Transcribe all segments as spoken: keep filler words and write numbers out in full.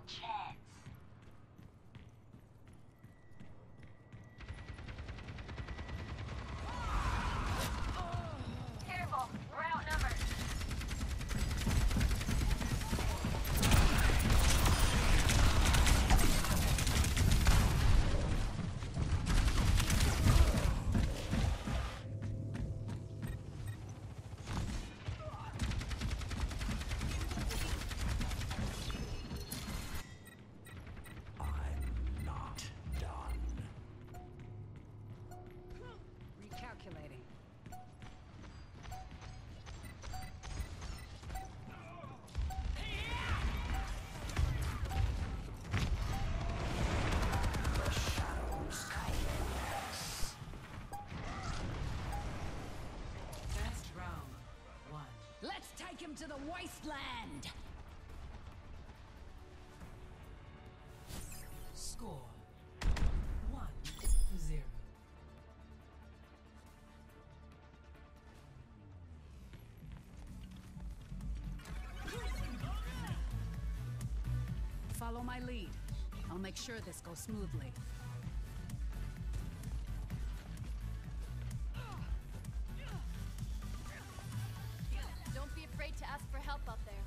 chance. Careful, we're outnumbered. Recalculating. First round, one. Let's take him to the wasteland! Score one zero. Follow my lead. I'll make sure this goes smoothly. Don't be afraid to ask for help out there.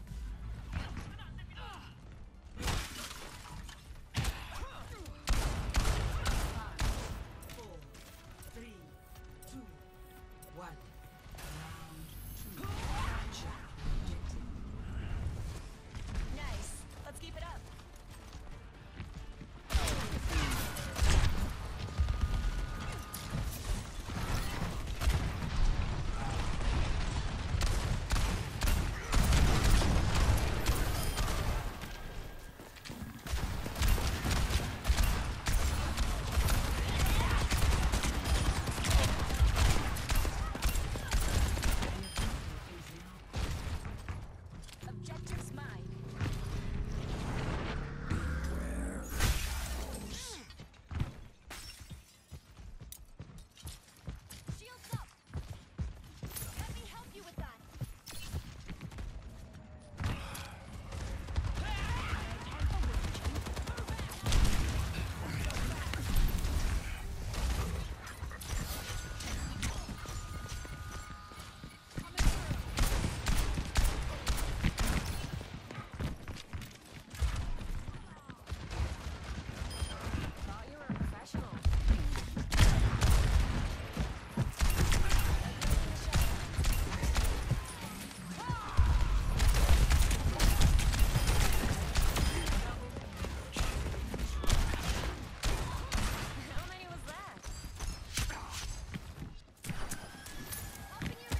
Five, four, three, two, one. Round two. Capture objective. Nice. Let's keep it up. Objective's mine. Shields up. Let me help you with that. Thought you were a professional. How many was that? Helping you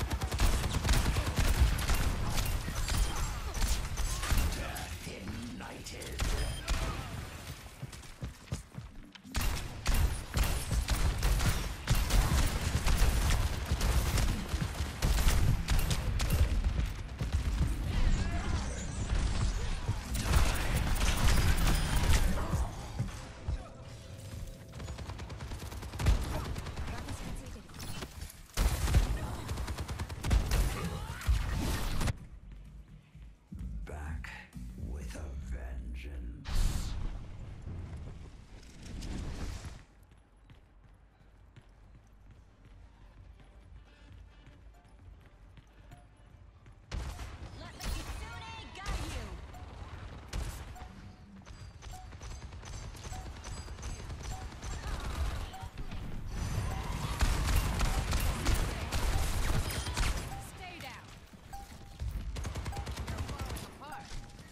Back with a vengeance. let the Kitsune guide you. Stay down. You're falling apart.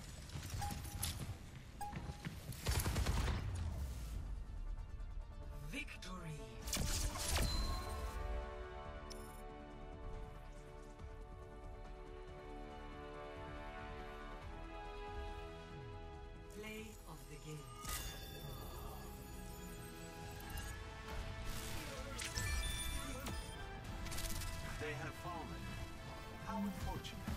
Victory. Play of the game. They have fallen. How unfortunate.